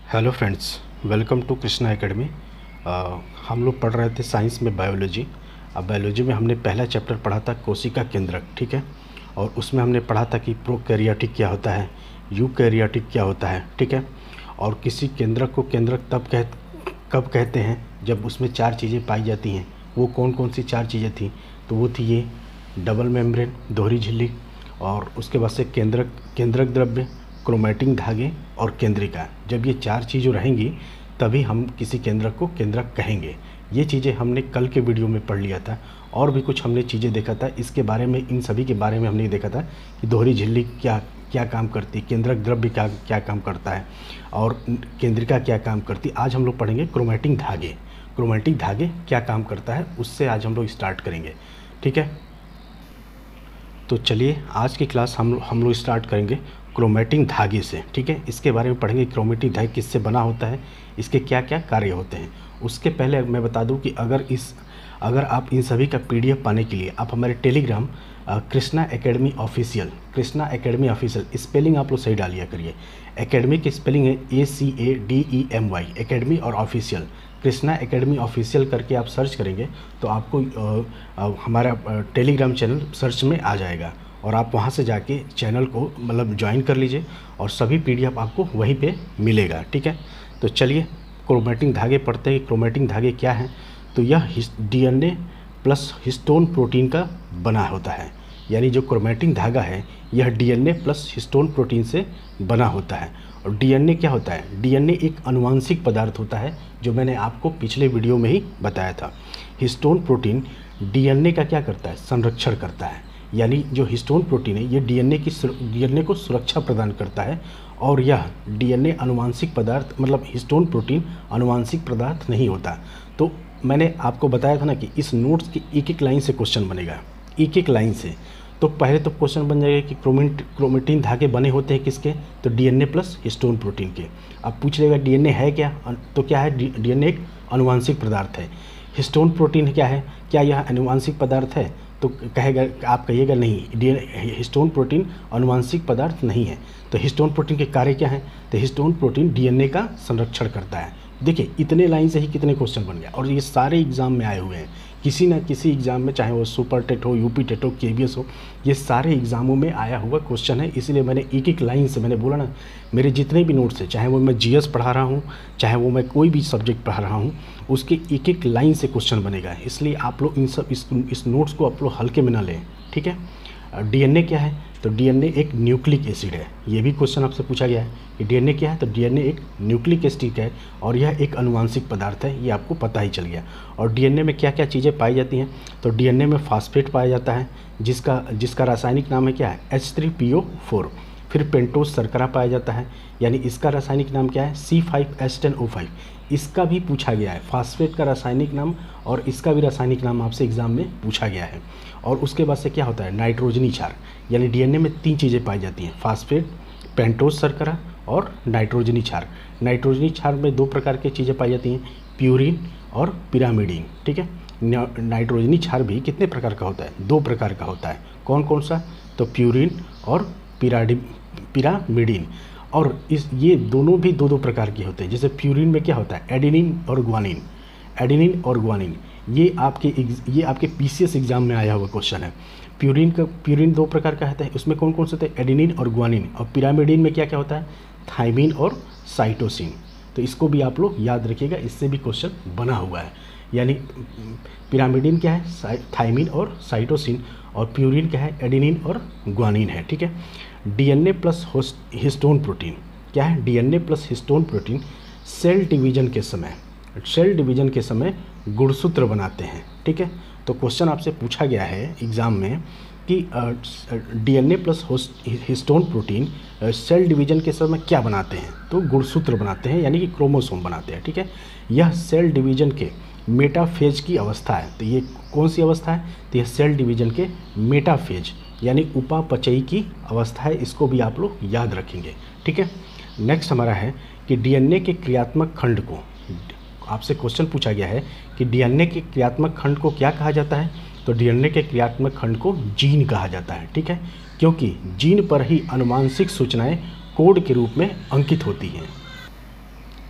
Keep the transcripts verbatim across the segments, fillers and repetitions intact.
Hello friends, welcome to Krishna academy. हम लोग पढ़ रहे थे साइंस में बायोलॉजी। अब बायोलॉजी में हमने पहला चैप्टर पढ़ा था कोशिका केंद्रक, ठीक है। और उसमें हमने पढ़ा था कि प्रोकैरियोटिक क्या होता है, यूकैरियोटिक क्या होता है, ठीक है। और किसी केंद्रक को केंद्रक तब कह कब कहते हैं जब उसमें चार चीज़ें पाई जाती हैं। वो कौन कौन सी चार चीज़ें थी? तो वो थी ये डबल मेम्ब्रेन, दोहरी झिल्ली, और उसके बाद से केंद्रक केंद्रक द्रव्य, क्रोमैटिन धागे और केंद्रिका। जब ये चार चीज़ें रहेंगी तभी हम किसी केंद्रक को केंद्रक कहेंगे। ये चीज़ें हमने कल के वीडियो में पढ़ लिया था। और भी कुछ हमने चीज़ें देखा था इसके बारे में, इन सभी के बारे में हमने देखा था कि दोहरी झिल्ली क्या क्या काम करती है, केंद्रक द्रव्य क्या क्या काम करता है, और केंद्रिका क्या काम करती है। आज हम लोग पढ़ेंगे क्रोमैटिन धागे। क्रोमैटिन धागे क्या काम करता है उससे आज हम लोग स्टार्ट करेंगे, ठीक है। तो चलिए आज की क्लास हम हम लोग स्टार्ट करेंगे क्रोमैटिन धागे से, ठीक है। इसके बारे में पढ़ेंगे क्रोमैटिन धागे किससे बना होता है, इसके क्या क्या कार्य होते हैं। उसके पहले मैं बता दूं कि अगर इस अगर आप इन सभी का पीडीएफ पाने के लिए आप हमारे Telegram Krishna academy official Krishna academy official spelling आप लोग सही डालिया करिए। एकेडमी की स्पेलिंग है A C A D E M Y, academy और ऑफिशियल। कृष्णा एकेडमी ऑफिशियल करके आप सर्च करेंगे तो आपको आ, आ, हमारा टेलीग्राम चैनल सर्च में आ जाएगा और आप वहां से जाके चैनल को मतलब ज्वाइन कर लीजिए और सभी पीडीएफ आपको वहीं पे मिलेगा, ठीक है। तो चलिए क्रोमैटिन धागे पढ़ते हैं। क्रोमैटिन धागे क्या हैं? तो यह डीएनए प्लस हिस्टोन प्रोटीन का बना होता है। यानी जो क्रोमैटिन धागा है यह डीएनए प्लस हिस्टोन प्रोटीन से बना होता है। और डीएनए क्या होता है? डीएनए एक अनुवांशिक पदार्थ होता है जो मैंने आपको पिछले वीडियो में ही बताया था। हिस्टोन प्रोटीन डीएनए का क्या करता है? संरक्षण करता है। यानी जो हिस्टोन प्रोटीन है ये डीएनए की डीएनए को सुरक्षा प्रदान करता है। और यह डीएनए अनुवांशिक पदार्थ मतलब हिस्टोन प्रोटीन अनुवांशिक पदार्थ नहीं होता। तो मैंने आपको बताया था ना कि इस नोट्स की एक एक लाइन से क्वेश्चन बनेगा, एक एक लाइन से। तो पहले तो क्वेश्चन बन जाएगा कि क्रोमेट क्रोमैटिन धागे बने होते हैं किसके? तो डीएनए प्लस हिस्टोन प्रोटीन के। अब पूछ लेगा डीएनए है क्या? तो क्या है? डीएनए एक अनुवांशिक पदार्थ है। हिस्टोन प्रोटीन क्या है? क्या यह अनुवांशिक पदार्थ है? तो कहेगा, आप कहिएगा नहीं, डीएनए हिस्टोन प्रोटीन अनुवांशिक पदार्थ नहीं है। तो हिस्टोन प्रोटीन के कार्य क्या है? तो हिस्टोन प्रोटीन डीएनए का संरक्षण करता है। देखिए इतने लाइन से ही कितने क्वेश्चन बन गया। और ये सारे एग्जाम में आए हुए हैं, किसी न किसी एग्जाम में, चाहे वो सुपर टेट हो, यूपी टेट हो, केबीएस हो, ये सारे एग्जामों में आया हुआ क्वेश्चन है। इसलिए मैंने एक एक लाइन से, मैंने बोला ना, मेरे जितने भी नोट्स हैं, चाहे वो मैं जीएस पढ़ा रहा हूँ, चाहे वो मैं कोई भी सब्जेक्ट पढ़ा रहा हूँ, उसके एक एक लाइन से क्वेश्चन बनेगा। इसलिए आप लोग इन सब इस इस नोट्स को आप लोग हल्के में ना लें, ठीक है। डीएनए क्या है? तो डीएनए एक न्यूक्लिक एसिड है। ये भी क्वेश्चन आपसे पूछा गया है कि डीएनए क्या है? तो डीएनए एक न्यूक्लिक एसिड है और यह एक अनुवांशिक पदार्थ है। ये आपको पता ही चल गया। और डीएनए में क्या क्या चीज़ें पाई जाती हैं? तो डीएनए में फास्फेट पाया जाता है जिसका जिसका रासायनिक नाम है क्या है? H three P O four. फिर पेंटोज शर्करा पाया जाता है, यानी इसका रासायनिक नाम क्या है? C five H ten O five. इसका भी पूछा गया है, फास्फेट का रासायनिक नाम और इसका भी रासायनिक नाम आपसे एग्जाम में पूछा गया है। और उसके बाद से क्या होता है? नाइट्रोजनी क्षार। यानी डीएनए में तीन चीज़ें पाई जाती हैं, फास्फेट, पेंटोज शर्करा और नाइट्रोजनी क्षार। नाइट्रोजनी क्षार में दो प्रकार की चीज़ें पाई जाती हैं, प्यूरिन और पिरामिडिन, ठीक है। नाइट्रोजनी क्षार भी कितने प्रकार का होता है? दो प्रकार का होता है। कौन कौन सा? तो प्यूरिन और पिराडि पिरामिडिन। और इस ये दोनों भी दो दो प्रकार के होते हैं। जैसे प्यूरिन में क्या होता है? एडेनिन और ग्वानिन। एडेनिन और ग्वानिन ये आपके ये आपके पीसीएस एग्जाम में आया हुआ क्वेश्चन है। प्यूरिन का प्यूरिन दो प्रकार का होता है, उसमें कौन कौन से होते हैं? एडेनिन और ग्वानिन। और पिरामिडिन में क्या क्या होता है? थाइमिन और साइटोसिन। तो इसको भी आप लोग याद रखिएगा, इससे भी क्वेश्चन बना हुआ है। यानी पिरामिडिन क्या है? थाइमिन और साइटोसिन। और प्यूरिन क्या है? एडेनिन और ग्वानिन है, ठीक है। डीएनए प्लस हिस्टोन प्रोटीन क्या है? DNA plus histone protein cell division के समय सेल डिवीजन के समय गुणसूत्र बनाते हैं, ठीक है। तो क्वेश्चन आपसे पूछा गया है एग्जाम में कि DNA plus histone protein cell division के समय क्या बनाते हैं? तो गुणसूत्र बनाते हैं, यानी कि क्रोमोसोम बनाते हैं, ठीक है। यह सेल डिवीजन के मेटाफेज की अवस्था है। तो ये कौन सी अवस्था है? तो यह सेल डिवीजन के मेटाफेज यानी उपापचयी की अवस्था है। इसको भी आप लोग याद रखेंगे, ठीक है। नेक्स्ट हमारा है कि डीएनए के क्रियात्मक खंड को, आपसे क्वेश्चन पूछा गया है कि डीएनए के क्रियात्मक खंड को क्या कहा जाता है? तो डीएनए के क्रियात्मक खंड को जीन कहा जाता है, ठीक है। क्योंकि जीन पर ही आनुवांशिक सूचनाएं कोड के रूप में अंकित होती हैं।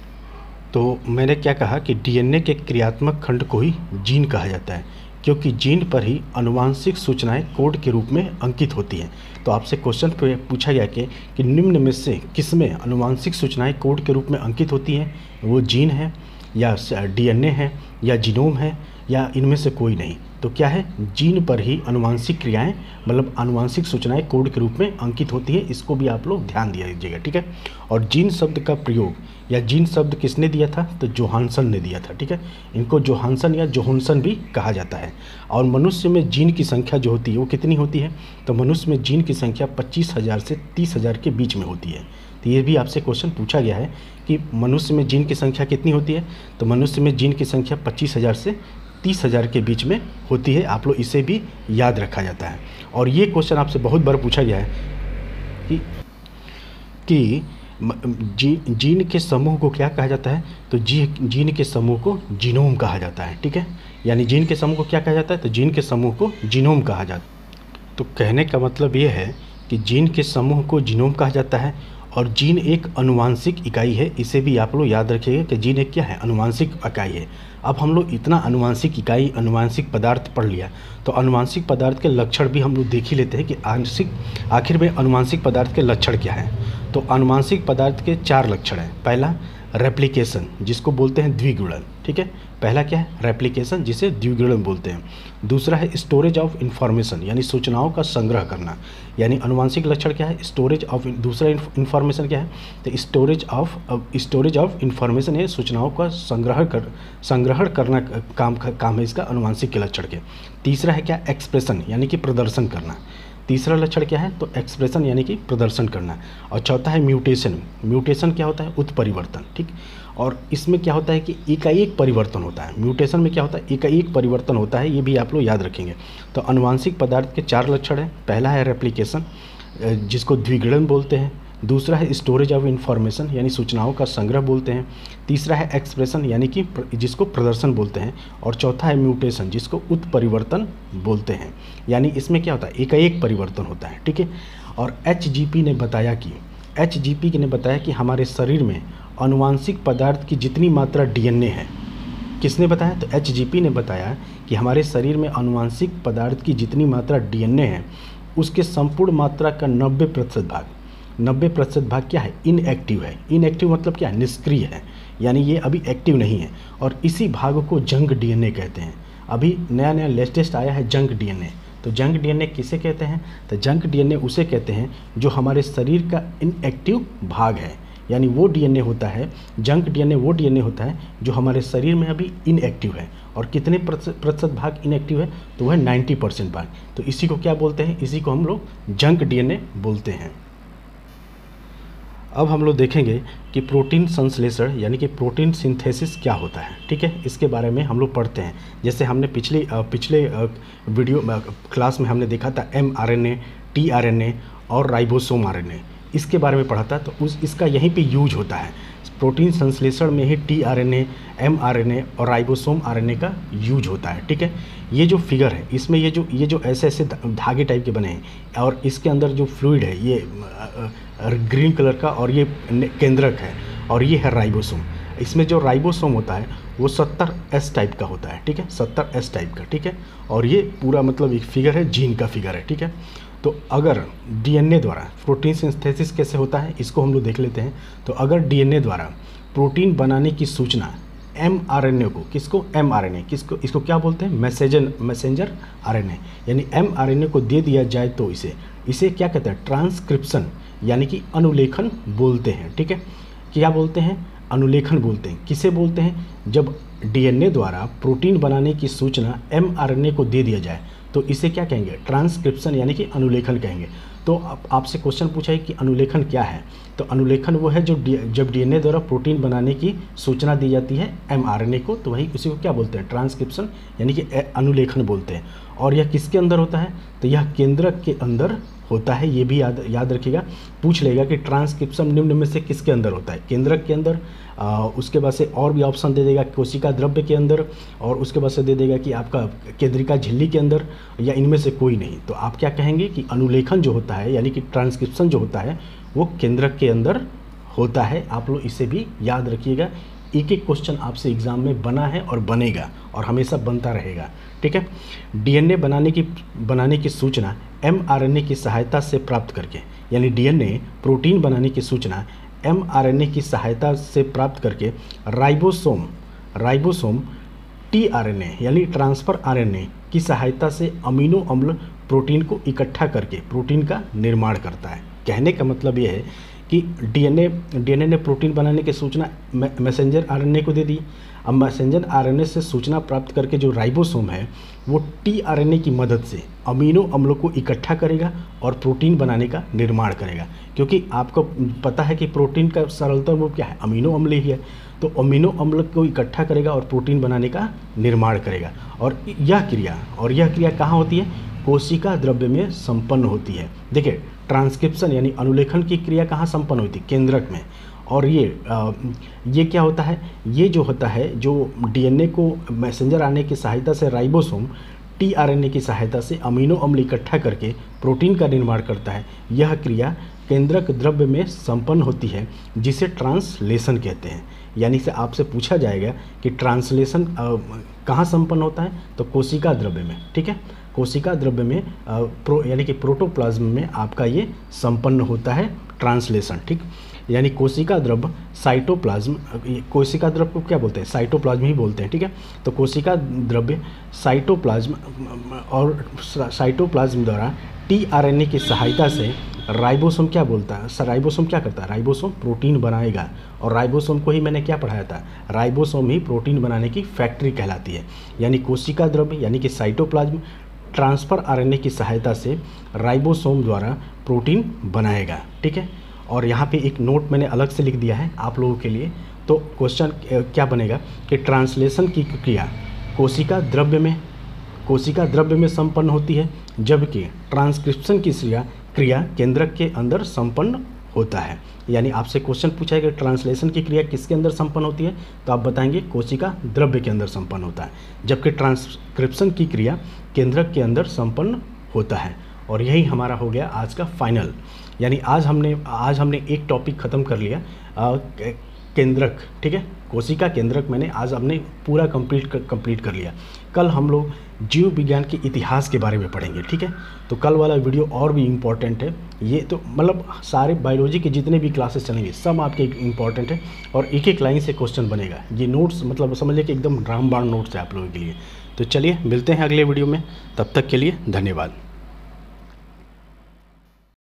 तो मैंने क्या कहा कि डीएनए के क्रियात्मक खंड को ही जीन कहा जाता है, क्योंकि जीन पर ही आनुवांशिक सूचनाएं कोड के रूप में अंकित होती हैं। तो आपसे क्वेश्चन पे पूछा गया कि कि निम्न में से किसमें आनुवांशिक सूचनाएं कोड के रूप में अंकित होती हैं, वो जीन है या डीएनए है या जीनोम है या इनमें से कोई नहीं। तो क्या है, जीन पर ही आनुवांशिक क्रियाएं मतलब आनुवांशिक सूचनाएं कोड के रूप में अंकित होती है। इसको भी आप लोग ध्यान दिया दीजिएगा, ठीक है। और जीन शब्द का प्रयोग या जीन शब्द किसने दिया था, तो जोहानसन ने दिया था, ठीक है। इनको जोहानसन या जोहानसन भी कहा जाता है। और मनुष्य में जीन की संख्या जो होती है वो कितनी होती है, तो मनुष्य में जीन की संख्या पच्चीस हज़ार से तीस हज़ार के बीच में होती है। तो ये भी आपसे क्वेश्चन पूछा गया है कि मनुष्य में जीन की संख्या कितनी होती है, तो मनुष्य में जीन की संख्या पच्चीस हज़ार से तीस हज़ार के बीच में होती है। आप लोग इसे भी याद रखा जाता है। और ये क्वेश्चन आपसे बहुत बार पूछा गया है कि कि जी जीन के समूह को क्या कहा जाता है, तो जी जीन के समूह को जीनोम कहा जाता है, ठीक है। यानी जीन के समूह को क्या कहा जाता है, तो जीन के समूह को जीनोम कहा जाता है। तो कहने का मतलब ये है कि जीन के समूह को जीनोम कहा जाता है। और जीन एक अनुवांशिक इकाई है, इसे भी आप लोग याद रखिएगा कि जीन एक क्या है, अनुवांशिक इकाई है। अब हम लोग इतना अनुवांशिक इकाई अनुवांशिक पदार्थ पढ़ लिया, तो अनुवांशिक पदार्थ के लक्षण भी हम लोग देख ही लेते हैं कि आंशिक आखिर में अनुवांशिक पदार्थ के लक्षण क्या है। तो अनुवांशिक पदार्थ के चार लक्षण हैं। पहला रेप्लिकेशन, जिसको बोलते हैं द्विगुणन, ठीक है। पहला क्या है, रेप्लिकेशन, जिसे द्विगुणन बोलते हैं। दूसरा है स्टोरेज ऑफ इंफॉर्मेशन, यानी सूचनाओं का संग्रह करना। यानी अनुवांशिक लक्षण क्या है, स्टोरेज ऑफ, दूसरा इंफॉर्मेशन क्या है, तो storage of storage of information है, सूचनाओं का संग्रह कर संग्रहण करना काम काम है इसका अनुवांशिक के लक्षण के। तीसरा है क्या, एक्सप्रेशन, यानी कि प्रदर्शन करना। तीसरा लक्षण क्या है, तो एक्सप्रेशन यानी कि प्रदर्शन करना। और चौथा है म्यूटेशन। म्यूटेशन क्या होता है, उत्परिवर्तन, ठीक। और इसमें क्या होता है कि एकाएक परिवर्तन होता है। म्यूटेशन में क्या होता है, एकाएक परिवर्तन होता है। ये भी आप लोग याद रखेंगे। तो अनुवांशिक पदार्थ के चार लक्षण हैं। पहला है रेप्लिकेशन, जिसको द्विगुणन बोलते हैं। दूसरा है स्टोरेज ऑफ इंफॉर्मेशन, यानी सूचनाओं का संग्रह बोलते हैं। तीसरा है एक्सप्रेशन, यानी कि जिसको प्रदर्शन बोलते हैं। और चौथा है म्यूटेशन, जिसको उत्परिवर्तन बोलते हैं। यानी इसमें क्या होता है, एकाएक परिवर्तन होता है, ठीक है। और एच जी पी ने बताया कि एच जी पी ने बताया कि हमारे शरीर में अनुवांशिक पदार्थ की जितनी मात्रा डीएनए है, किसने बताया, तो एच जी पी ने बताया कि हमारे शरीर में अनुवांशिक पदार्थ की जितनी मात्रा डीएनए है, उसके संपूर्ण मात्रा का नब्बे प्रतिशत भाग नब्बे प्रतिशत भाग क्या है, इनएक्टिव है। इनएक्टिव मतलब क्या है, निष्क्रिय है, यानी ये अभी एक्टिव नहीं है। और इसी भाग को जंक डीएनए कहते हैं। अभी नया नया लेटेस्ट आया है जंक डीएनए। तो जंक डीएनए किसे कहते हैं, तो जंक डीएनए उसे कहते हैं जो हमारे शरीर का इनएक्टिव भाग है। यानी वो डीएनए होता है, जंक डीएनए वो डीएनए होता है जो हमारे शरीर में अभी इनएक्टिव है। और कितने प्रतिशत भाग इनएक्टिव है, तो वह नाइन्टी परसेंट भाग। तो इसी को क्या बोलते हैं, इसी को हम लोग जंक डीएनए बोलते हैं। अब हम लोग देखेंगे कि प्रोटीन संश्लेषण यानी कि प्रोटीन सिंथेसिस क्या होता है, ठीक है। इसके बारे में हम लोग पढ़ते हैं। जैसे हमने पिछले पिछले वीडियो क्लास में हमने देखा था M R N A, T R N A और राइबोसोम आर एन ए, इसके बारे में पढ़ा था। तो उस इसका यहीं पे यूज होता है। प्रोटीन संश्लेषण में ही T R N A, M R N A और राइबोसोम आर एन ए का यूज होता है, ठीक है। ये जो फिगर है, इसमें ये जो ये जो ऐसे ऐसे धागे टाइप के बने हैं और इसके अंदर जो फ्लूइड है ये ग्रीन कलर का, और ये केंद्रक है और ये है राइबोसोम। इसमें जो राइबोसोम होता है वो सत्तर एस टाइप का होता है, ठीक है, सत्तर एस टाइप का, ठीक है। और ये पूरा मतलब एक फिगर है, जीन का फिगर है, ठीक है। तो अगर डीएनए द्वारा प्रोटीन सिंथेसिस कैसे होता है, इसको हम लोग देख लेते हैं। तो अगर डीएनए द्वारा प्रोटीन बनाने की सूचना एमआरएनए को, किसको, एमआरएनए, किसको, इसको क्या बोलते हैं, मैसेजर मैसेंजर आरएनए, यानी एमआरएनए को दे दिया जाए तो इसे इसे क्या कहते हैं, ट्रांसक्रिप्शन यानी कि अनुलेखन बोलते हैं, ठीक है। क्या बोलते हैं, अनुलेखन बोलते हैं। किसे बोलते हैं, जब डीएनए द्वारा प्रोटीन बनाने की सूचना एमआरएनए को दे दिया जाए तो इसे क्या कहेंगे, ट्रांसक्रिप्शन यानी कि अनुलेखन कहेंगे। तो आप आपसे क्वेश्चन पूछा है कि अनुलेखन क्या है, तो अनुलेखन वो है जो जब डीएनए द्वारा प्रोटीन बनाने की सूचना दी जाती है एमआरएनए को, तो वही उसी को क्या बोलते हैं, ट्रांसक्रिप्शन यानी कि अनुलेखन बोलते हैं। और यह किसके अंदर होता है, तो यह केंद्रक के अंदर होता है। ये भी याद याद रखिएगा, पूछ लेगा कि ट्रांसक्रिप्शन निम्न में से किसके अंदर होता है, केंद्रक के अंदर, आ, उसके बाद से और भी ऑप्शन दे देगा कोशिका द्रव्य के अंदर, और उसके बाद से दे देगा कि आपका केंद्रिका झिल्ली के अंदर, या इनमें से कोई नहीं। तो आप क्या कहेंगे कि अनुलेखन जो होता है यानी कि ट्रांसक्रिप्शन जो होता है वो केंद्रक के अंदर होता है। आप लोग इसे भी याद रखिएगा, एक एक क्वेश्चन आपसे एग्ज़ाम में बना है और बनेगा और हमेशा बनता रहेगा, ठीक है। डीएनए बनाने की बनाने की सूचना एमआरएनए की सहायता से प्राप्त करके, यानी डीएनए प्रोटीन बनाने की सूचना एमआरएनए की सहायता से प्राप्त करके राइबोसोम राइबोसोम टीआरएनए यानी ट्रांसफ़र आरएनए की सहायता से अमीनो अम्ल प्रोटीन को इकट्ठा करके प्रोटीन का निर्माण करता है। कहने का मतलब ये है कि डीएनए डीएनए ने प्रोटीन बनाने की सूचना मैसेंजर आरएनए को दे दी। अब मैसेंजर आरएनए से सूचना प्राप्त करके जो राइबोसोम है वो टीआरएनए की मदद से अमीनो अम्लों को इकट्ठा करेगा और प्रोटीन बनाने का निर्माण करेगा। क्योंकि आपको पता है कि प्रोटीन का सरलतम रूप क्या है, अमीनो अम्ल ही है। तो अमीनो अम्ल को इकट्ठा करेगा और प्रोटीन बनाने का निर्माण करेगा। और यह क्रिया और यह क्रिया कहाँ होती है? कोशिका द्रव्य में संपन्न होती है। देखिए, ट्रांसक्रिप्शन यानी अनुलेखन की क्रिया कहाँ संपन्न होती है? केंद्रक में। और ये आ, ये क्या होता है? ये जो होता है, जो डीएनए को मैसेंजर आरएनए की सहायता से राइबोसोम टीआरएनए की सहायता से अमीनो अम्ल इकट्ठा करके प्रोटीन का निर्माण करता है, यह क्रिया केंद्रक द्रव्य में संपन्न होती है, जिसे ट्रांसलेशन कहते हैं। यानी से आपसे पूछा जाएगा कि ट्रांसलेशन कहाँ संपन्न होता है? तो कोशिका द्रव्य में, ठीक है। कोशिका द्रव्य में आ, प्रो यानी कि प्रोटोप्लाज्म में आपका ये संपन्न होता है ट्रांसलेशन, ठीक। यानी कोशिका द्रव्य साइटोप्लाज्म, कोशिका द्रव्य को क्या बोलते हैं? साइटोप्लाज्म ही बोलते हैं, ठीक है। तो कोशिका द्रव्य साइटोप्लाज्म और साइटोप्लाज्म द्वारा टीआरएनए की सहायता से राइबोसोम क्या बोलता है? राइबोसोम क्या करता है? राइबोसोम प्रोटीन बनाएगा। और राइबोसोम को ही मैंने क्या पढ़ाया था? राइबोसोम ही प्रोटीन बनाने की फैक्ट्री कहलाती है। यानी कोशिका द्रव्य यानी कि साइटोप्लाज्म ट्रांसफ़र आरएनए की सहायता से राइबोसोम द्वारा प्रोटीन बनाएगा, ठीक है। और यहाँ पे एक नोट मैंने अलग से लिख दिया है आप लोगों के लिए। तो क्वेश्चन क्या बनेगा कि ट्रांसलेशन की क्रिया कोशिका द्रव्य में कोशिका द्रव्य में संपन्न होती है, जबकि ट्रांसक्रिप्शन की क्रिया क्रिया केंद्रक के अंदर संपन्न होता है। यानी आपसे क्वेश्चन पूछा है कि ट्रांसलेशन की क्रिया किसके अंदर संपन्न होती है, तो आप बताएंगे कोशिका द्रव्य के अंदर संपन्न होता है, जबकि ट्रांसक्रिप्शन की क्रिया केंद्रक के अंदर संपन्न होता है। और यही हमारा हो गया आज का फाइनल। यानी आज हमने आज हमने एक टॉपिक ख़त्म कर लिया, आ, केंद्रक, ठीक है। कोशिका केंद्रक मैंने आज हमने पूरा कंप्लीट कर, कंप्लीट कर लिया। कल हम लोग जीव विज्ञान के इतिहास के बारे में पढ़ेंगे, ठीक है। तो कल वाला वीडियो और भी इम्पॉर्टेंट है। ये तो मतलब सारे बायोलॉजी के जितने भी क्लासेस चलेंगे सब आपके इम्पॉर्टेंट है और एक एक लाइन से क्वेश्चन बनेगा। ये नोट्स मतलब समझ लीजिए कि एकदम रामबाण नोट्स है आप लोगों के लिए। तो चलिए मिलते हैं अगले वीडियो में, तब तक के लिए धन्यवाद।